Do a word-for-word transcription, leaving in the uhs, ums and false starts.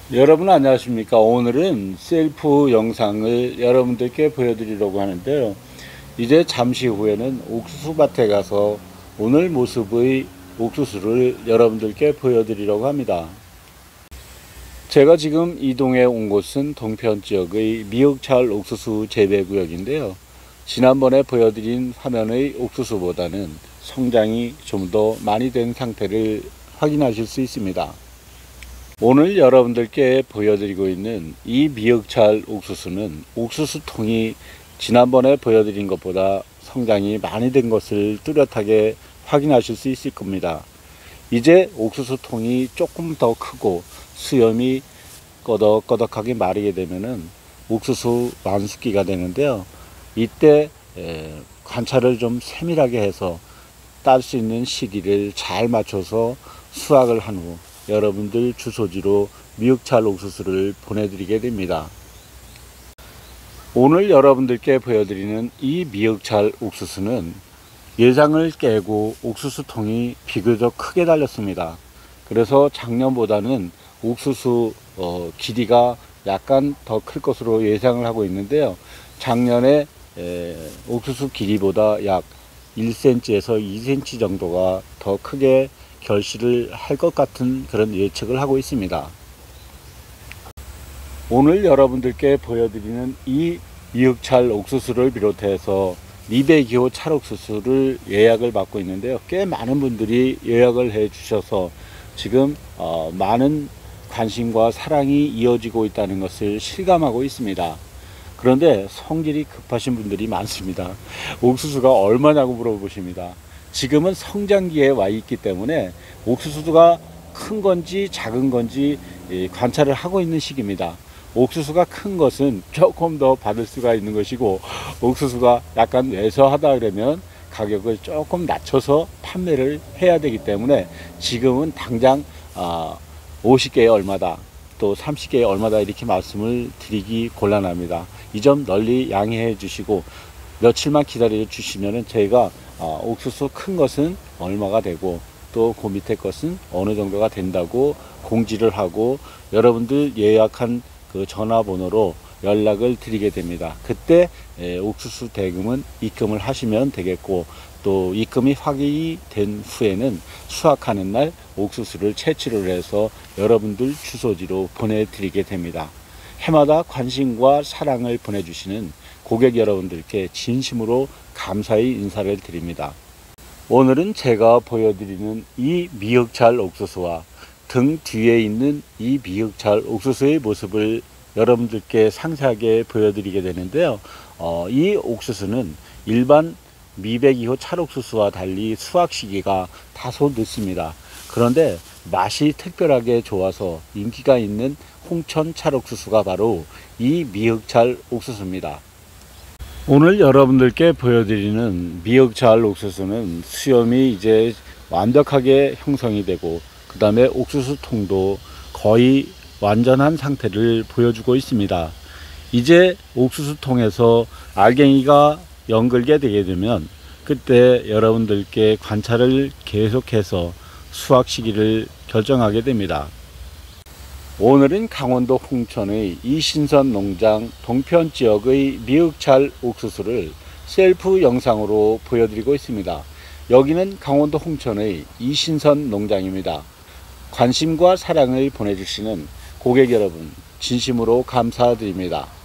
여러분 안녕하십니까. 오늘은 셀프 영상을 여러분들께 보여드리려고 하는데요. 이제 잠시 후에는 옥수수밭에 가서 오늘 모습의 옥수수를 여러분들께 보여드리려고 합니다. 제가 지금 이동해 온 곳은 동편 지역의 미역찰 옥수수 재배구역인데요. 지난번에 보여드린 화면의 옥수수보다는 성장이 좀 더 많이 된 상태를 확인하실 수 있습니다. 오늘 여러분들께 보여드리고 있는 이 미역찰 옥수수는 옥수수 통이 지난번에 보여드린 것보다 성장이 많이 된 것을 뚜렷하게 확인하실 수 있을 겁니다. 이제 옥수수 통이 조금 더 크고 수염이 꺼덕꺼덕하게 마르게 되면은 옥수수 완숙기가 되는데요. 이때 관찰을 좀 세밀하게 해서 딸 수 있는 시기를 잘 맞춰서 수확을 한 후 여러분들 주소지로 미역찰 옥수수를 보내드리게 됩니다. 오늘 여러분들께 보여드리는 이 미역찰 옥수수는 예상을 깨고 옥수수 통이 비교적 크게 달렸습니다. 그래서 작년보다는 옥수수 어, 길이가 약간 더 클 것으로 예상을 하고 있는데요. 작년에 에, 옥수수 길이보다 약 일 센티미터에서 이 센티미터 정도가 더 크게 결실을 할 것 같은 그런 예측을 하고 있습니다. 오늘 여러분들께 보여드리는 이 미역찰 옥수수를 비롯해서 이백이 호 찰옥수수를 예약을 받고 있는데요. 꽤 많은 분들이 예약을 해 주셔서 지금 어, 많은 관심과 사랑이 이어지고 있다는 것을 실감하고 있습니다. 그런데 성질이 급하신 분들이 많습니다. 옥수수가 얼마냐고 물어보십니다. 지금은 성장기에 와 있기 때문에 옥수수가 큰 건지 작은 건지 관찰을 하고 있는 시기입니다. 옥수수가 큰 것은 조금 더 받을 수가 있는 것이고, 옥수수가 약간 왜소하다 그러면 가격을 조금 낮춰서 판매를 해야 되기 때문에 지금은 당장 오십 개에 얼마다, 또 삼십 개에 얼마다 이렇게 말씀을 드리기 곤란합니다. 이 점 널리 양해해 주시고 며칠만 기다려 주시면은 저희가 어, 옥수수 큰 것은 얼마가 되고 또 그 밑에 것은 어느 정도가 된다고 공지를 하고 여러분들 예약한 그 전화번호로 연락을 드리게 됩니다. 그때 에, 옥수수 대금은 입금을 하시면 되겠고, 또 입금이 확인이 된 후에는 수확하는 날 옥수수를 채취를 해서 여러분들 주소지로 보내드리게 됩니다. 해마다 관심과 사랑을 보내주시는 고객 여러분들께 진심으로 감사의 인사를 드립니다. 오늘은 제가 보여드리는 이 미역찰 옥수수와 등 뒤에 있는 이 미역찰 옥수수의 모습을 여러분들께 상세하게 보여드리게 되는데요. 어, 이 옥수수는 일반 이백이 호 찰옥수수와 달리 수확 시기가 다소 늦습니다. 그런데 맛이 특별하게 좋아서 인기가 있는 홍천 찰옥수수가 바로 이 미역찰 옥수수입니다. 오늘 여러분들께 보여드리는 미역찰 옥수수는 수염이 이제 완벽하게 형성이 되고, 그 다음에 옥수수 통도 거의 완전한 상태를 보여주고 있습니다. 이제 옥수수 통에서 알갱이가 연글게 되게 되면 그때 여러분들께 관찰을 계속해서 수확 시기를 결정하게 됩니다. 오늘은 강원도 홍천의 이신선 농장 동편 지역의 미역찰 옥수수를 셀프 영상으로 보여드리고 있습니다. 여기는 강원도 홍천의 이신선 농장입니다. 관심과 사랑을 보내주시는 고객 여러분 진심으로 감사드립니다.